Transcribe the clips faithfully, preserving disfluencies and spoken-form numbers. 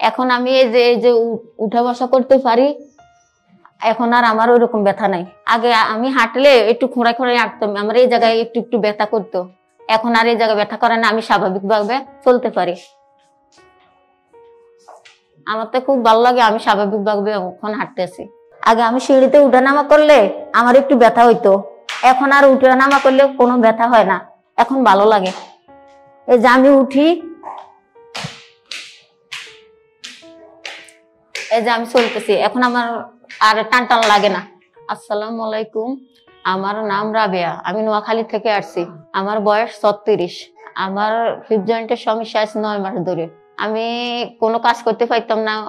এখন আমি এই যে এই যে উঠা বসা করতে পারি, এখন আর আমার ওইরকম ব্যথা নাই। আগে আমি হাঁটলে একটু খোঁড়ায় খোঁড়ায় হাঁটতাম, আমার এই জায়গায় একটু একটু ব্যথা করতো। এখন আর এই জায়গায় ব্যথা করে না, আমি স্বাভাবিকভাবে চলতে পারি। আমার তো খুব ভালো লাগে, আমি স্বাভাবিকভাবে এখন হাঁটতেছি। আগে আমি সিঁড়িতে উঠা নামা করলে আমার একটু ব্যথা হইতো, এখন আর উঠা নামা করলে কোনো ব্যথা হয় না, এখন ভালো লাগে। এই যে আমি উঠি, এই যে আমি চলতেছি, এখন আমার আর টান টান লাগে না। আসসালামু আলাইকুম, আমার নাম রাবেয়া, আমি নোয়াখালী থেকে আসছি। আমার বয়স ছত্রিশ। আমার হিপ জয়েন্টের সমস্যা আছে নয় মাস ধরে। আমি কোনো কাজ করতে পারতাম না,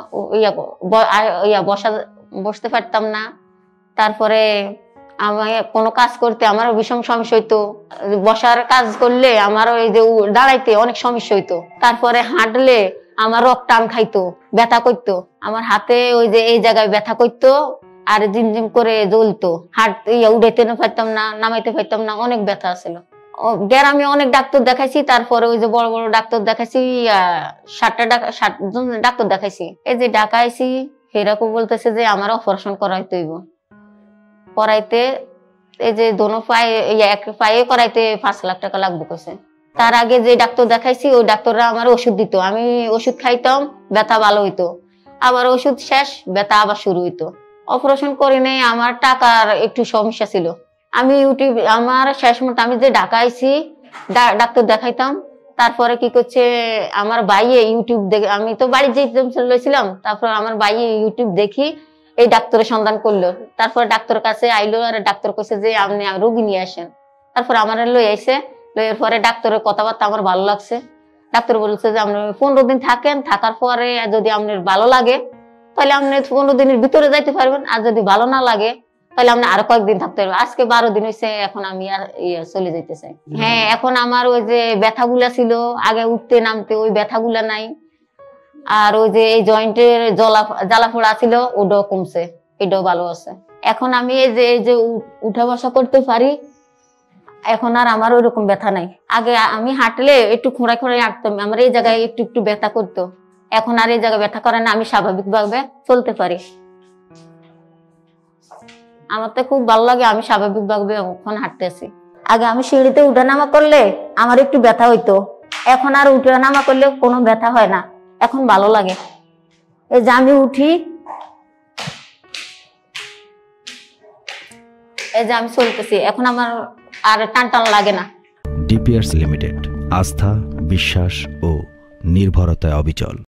ইয়া বসা বসতে পারতাম না। তারপরে আমি কোনো কাজ করতে আমার ভীষণ সমস্যা হইতো, বসার কাজ করলে আমার ওই যে দাঁড়াইতে অনেক সমস্যা হইতো। তারপরে হাঁটলে আমার রক টান খাইতো, ব্যথা করতো, আমার হাতে ওই যে এই জায়গায় ব্যথা করতো আর জিমজিম করে জ্বলতো। হাট ইয়া উঠাইতে পারতাম না, নামাইতে পারতাম না, অনেক ব্যথা ছিল। গ্রামে অনেক ডাক্তার দেখাইছি, তারপরে ওই যে বড় বড় ডাক্তার দেখাইছি, ষাটটা ষাটজন ডাক্তার দেখাইছি। এই যে ঢাকাইছি, সেরকম বলতেছে যে আমার অপারেশন করাইতে হইব। করাইতে এই যে দোনো পায়ে এক পায়ে করাইতে পাঁচ লাখ টাকা লাগবে কইছে। তার আগে যে ডাক্তার দেখাইছি ওই ডাক্তাররা আমার ওষুধ দিত, আমি ওষুধ খাইতাম, ব্যথা ভালো হইতো। আবার ওষুধ শেষ, ব্যথা আবার শুরু হইতো। অপারেশন করে নেই, আমার টাকার একটু সমস্যা ছিল। আমি ইউটিউব আমার শেষ মতো আমি যে ঢাকা আইছি ডাক্তার দেখাইতাম, তারপরে কি করছে আমার ভাইয়ে ইউটিউব দেখে, আমি তো বাড়ি যেতেছিলাম, তারপর আমার ভাইয়ে ইউটিউব দেখি এই ডাক্তারের সন্ধান করলো। তারপর ডাক্তার কাছে আইলো আর ডাক্তার কইছে যে আপনি রোগী নিয়ে আসেন। তারপর আমার লই আইসে, লইয়ের পরে ডাক্তারের কথাবার্তা আমার ভালো লাগছে। ডাক্তার বলছে যে আপনি পনেরো দিন থাকেন, থাকার পরে যদি আপনার ভালো লাগে তাহলে আপনি পনেরো দিনের ভিতরে যাইতে পারবেন, আর যদি ভালো না লাগে তাহলে আপনি আরো কয়েকদিন থাকতে পারবেন। আজকে বারো দিন হয়েছে, এখন আমি আর চলে যেতে চাই। হ্যাঁ, এখন আমার ওই যে ব্যথাগুলা ছিল আগে উঠতে নামতে, ওই ব্যথাগুলা নাই। আর ওই যে এই জয়েন্টের জ্বালা জ্বালা ফোড়া ছিল ওটাও কমছে, এটাও ভালো আছে। এখন আমি এই যে এই যে উঠা বসা করতে পারি, এখন আর আমার ওইরকম ব্যথা নাই। আগে আমি হাঁটলে একটু খোঁড়ায় খোঁড়ায় হাঁটতাম, আমার এই জায়গায় একটু একটু ব্যথা করতো, এখন আর এই জায়গায় ব্যথা করে না, আমি স্বাভাবিকভাবে চলতে পারি। আমার তো খুব ভালো লাগে, আমি স্বাভাবিকভাবে এখন হাঁটতেছি। আগে আমি সিঁড়িতে উঠা নামা করলে আমার একটু ব্যথা হইতো, এখন আর উঠা নামা করলে কোনো ব্যথা হয় না, এখন ভালো লাগে। এই যে আমি উঠি, এই যে আমি চলতেছি, এখন আমার আর টান টান লাগে না। ডিপিআরস লিমিটেড, আস্থা, বিশ্বাস ও নির্ভরতায় অবিচল।